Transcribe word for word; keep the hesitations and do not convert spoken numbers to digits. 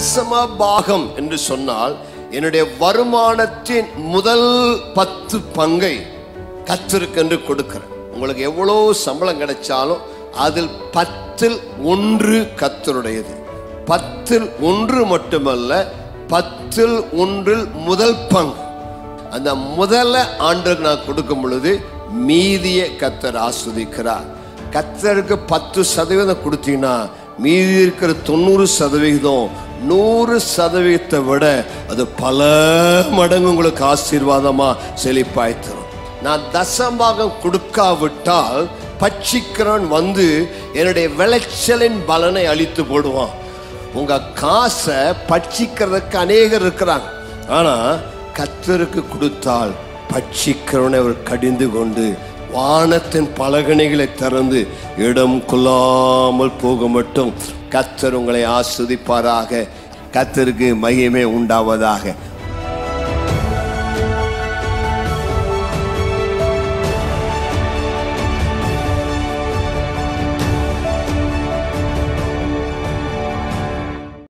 தசம பாகம் என்று சொன்னால் என்னுடைய வருமானத்தின் முதல் பத்து பங்கை கர்த்தருக்கு என்று கொடுக்கிறேன். உங்களுக்கு எவ்வளவு சம்பளம் கிடைச்சாலும் அதில் பத்தில் ஒன்று கர்த்தருடையது. பத்தில் ஒன்று மட்டுமல்ல, பத்தில் ஒன்றில் முதல் பங்கு. அந்த முதல்ல ஆண்டுக்கு நான் கொடுக்கும் பொழுது மீதியை கர்த்தர் ஆஸ்வதிக்கிறார். கர்த்தருக்கு பத்து சதவீதம் கொடுத்தீங்கன்னா மீதி இருக்கிற தொண்ணூறு சதவீதம் நூறு சதவீதத்தை விட அது பல மடங்கு உங்களுக்கு ஆசீர்வாதமா செழிப்பாய் தரும். நான் தசம்பாகம் கொடுக்காவிட்டால் பட்சிக்கிறவன் வந்து என்னுடைய விளைச்சலின் பலனை அழித்து போடுவான். உங்க காசை பட்சிக்கிறதுக்கு அநேகர் இருக்கிறாங்க. ஆனா கர்த்தருக்கு கொடுத்தால் பட்சிக்கிறவனை அவர் கடிந்து கொண்டு வானத்தின் பலகணிகளை திறந்து இடம் கொள்ளாமல் போக மட்டும் கர்த்தர் உங்களை ஆஸ்வதிப்பாராக. கர்த்தருக்கு மகிமை உண்டாவதாக.